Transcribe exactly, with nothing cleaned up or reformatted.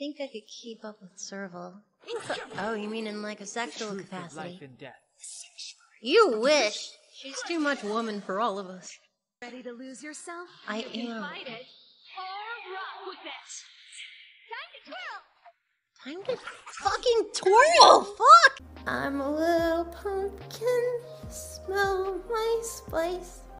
think I could keep up with Serval. Oh, you mean in like a sexual capacity? Life and death. You wish! She's too much woman for all of us. Ready to lose yourself? I you can am. Fight it. Or rock with it. Time to twirl! Time to fucking twirl! Fuck! I'm a little pumpkin. Smell my spice.